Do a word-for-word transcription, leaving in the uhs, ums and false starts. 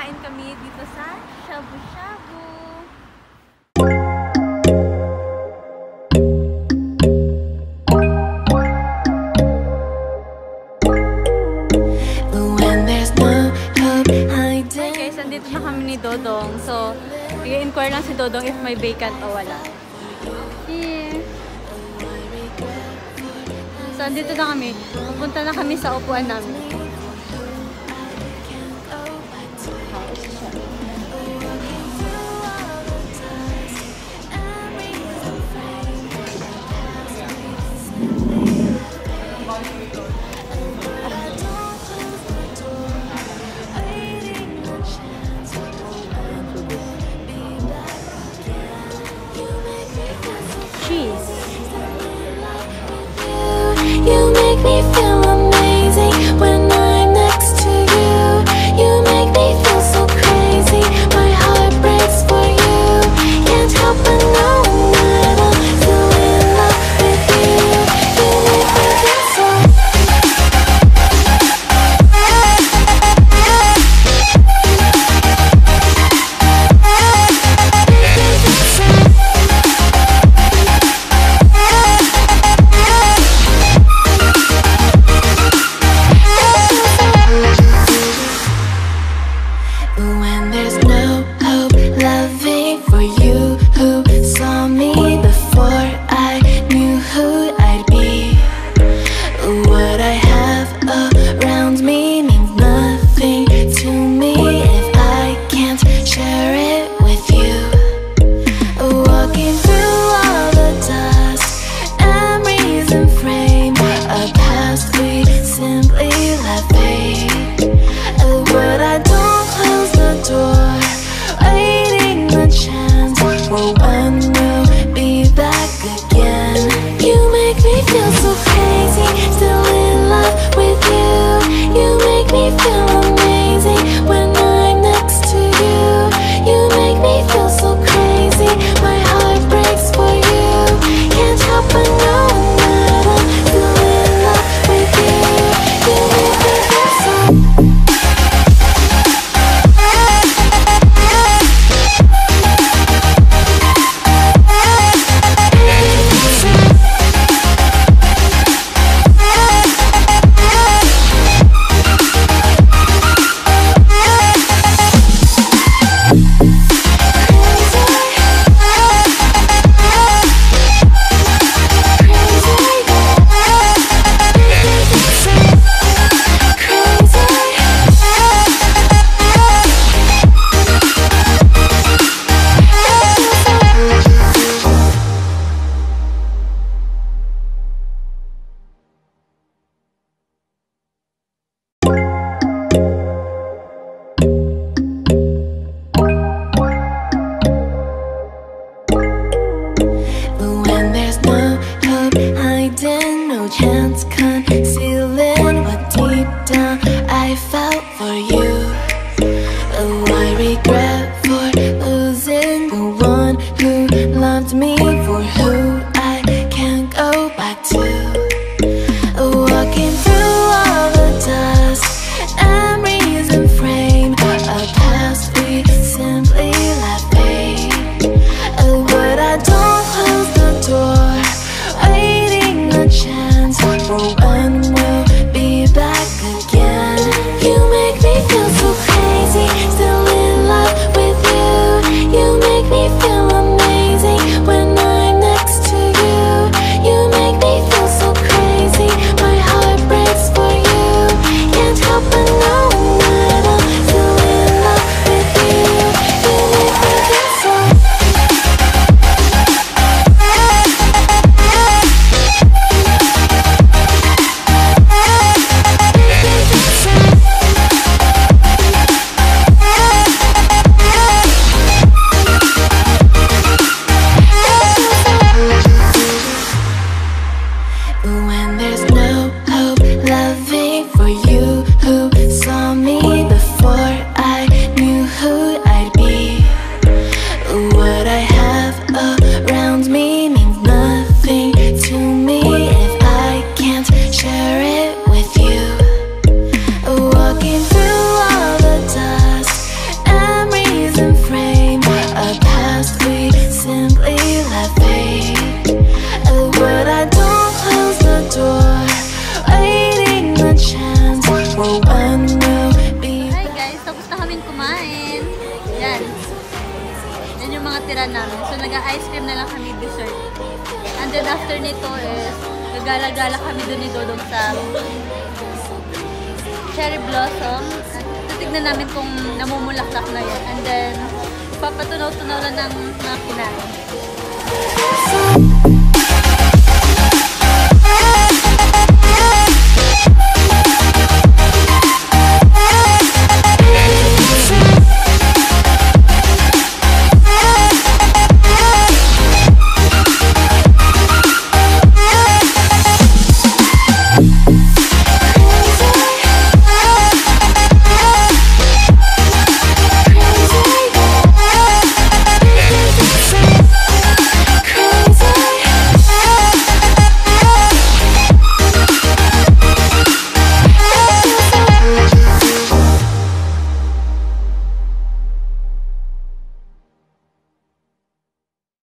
kakain kami dito sa Shabu Shabu. Hi guys, andito na kami ni Dodong. So, i-inquire lang si Dodong if may vacant o wala. Here. So, andito na kami. Pupunta na kami sa upuan namin. Cheese. You make me feel amazing when I'm next to you. You make me feel so crazy. My heart breaks for you. Can't help but know that I'm still in love with you. You make me feel so. When there's no hope, loving for you who saw me before I knew who I'd be. What I have around me means nothing to me if I can't share it with you. Walking through all the dust, memories and frame, a past we simply let fade. But I don't close the door, waiting the chance for when we'll be back again. You make me feel so crazy, still in love with you. You make me feel amazing when I'm next to you. You make me feel so crazy, my heart breaks for you. Can't help but know that I'm still in love with you. You make me feel natitira namin. So, nag-ice cream na lang kami dessert. And then, after nito is, gagala-gala kami dun ni Dodong sa cherry blossom. At titignan namin kung namumulaklak na yun. And then, papatunaw-tunaw lang ng mga kinain.